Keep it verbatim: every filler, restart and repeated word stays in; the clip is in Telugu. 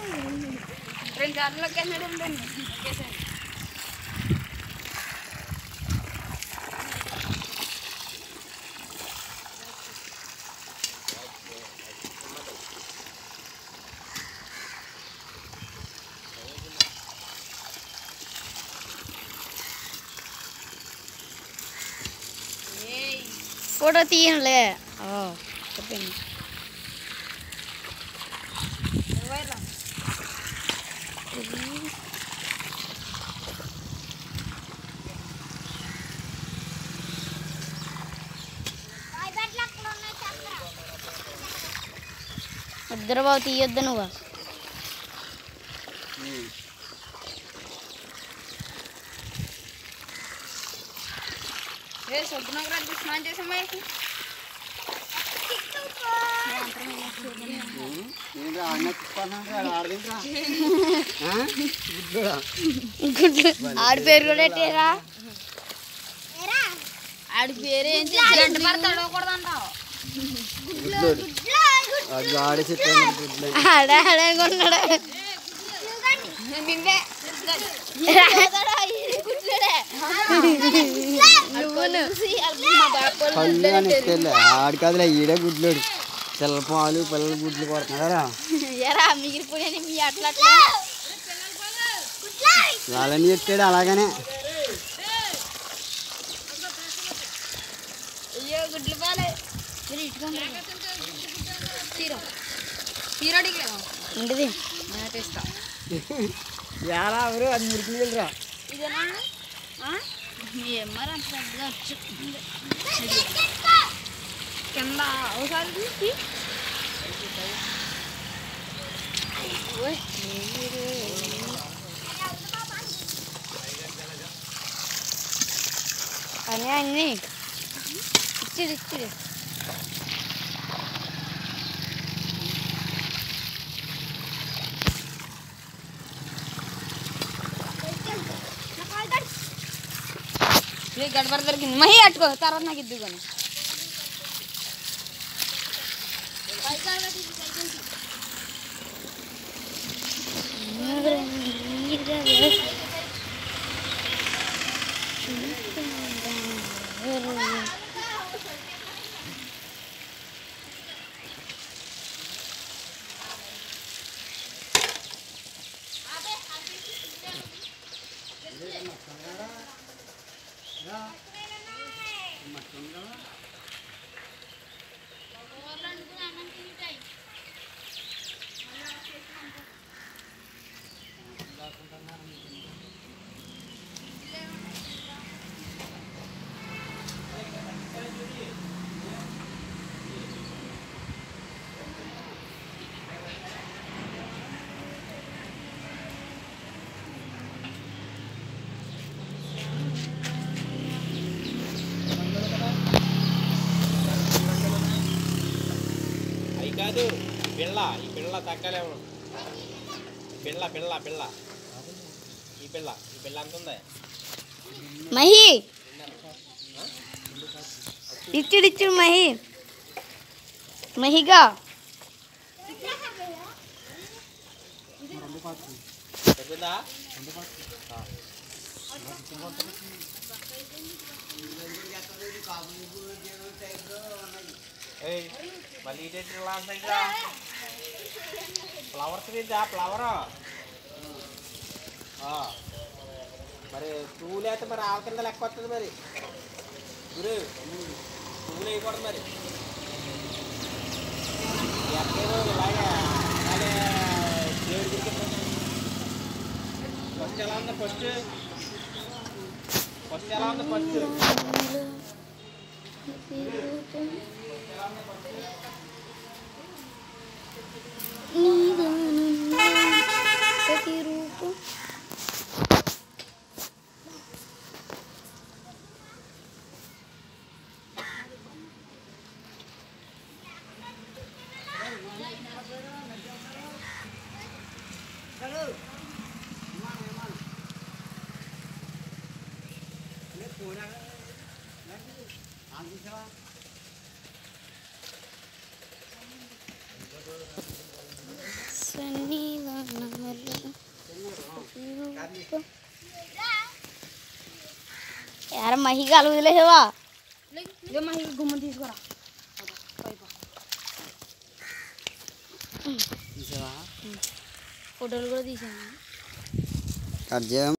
రెండు సార్లు కెన్నడం ఒకేసారి फोटो తీయనులే ఓ చెప్పింది ఇద్దరు బావ తీయొద్దు నువ్వు ఏ సొబ్బునగరాజు స్నానం చేసామా ఆడి పేరు కూడా ఎట్టేరా ఆడి పేరు ఏం చేసి తడవకూడదంటావు ఆడ ఆడనుకున్నాడు నిన్నే ఆడి కాదులే ఈడే గుడ్లోడు పిల్లల పాలు పిల్లల గుడ్లు కొడుతున్నారా ఎరా మిగిలిపోయా మీ అట్లా వాళ్ళని ఎత్తాడు అలాగనే అయ్యో గుడ్లు పాలే తీరడికి ఏంటిది మేతేస్తా ఎలా ఎవరు అది మురికి వెళ్ళరా ఇదేనా ఏమరా అంత పెద్దగా వచ్చు కింద ఒకసారి తీసి అని అన్ని ఇచ్చిది ఇచ్చిది గడబడ దొరికింది మహి అట్టుకో తర్వాత నాకు ఇద్దు కానీ కాదు పిల్ల ఈ పిల్ల తగ్గలేము పిల్ల పిల్ల పిల్ల ఈ పిల్ల ఈ పిల్ల ఎంత ఉంది మహి ఇచ్చుడు ఇచ్చుడు మహి మహిగా తగ్గుందా మళ్ళీ ఇదేంటిలా ఉంటాయిగా ఫ్లవర్స్ మీద ఫ్లవర్ మరి పూలు అయితే మరి ఆల కింద లెక్క వస్తుంది మరి గురు పూలు వేయకూడదు మరి ఎక్కడేదో ఇలాగే అలాగే దేవుడి గురించి ఫస్ట్ ఎలా ఉంది ఫస్ట్ ఫస్ట్ ఎలా ఉంది ఫస్ట్ ప్రతిరూపం यार मही కాలు వదిలేవా ఇదో మహి గుమ్మ తీసుకురా పైప తీసావా ఫోటోలు కూడా తీసాను కట్ చేయం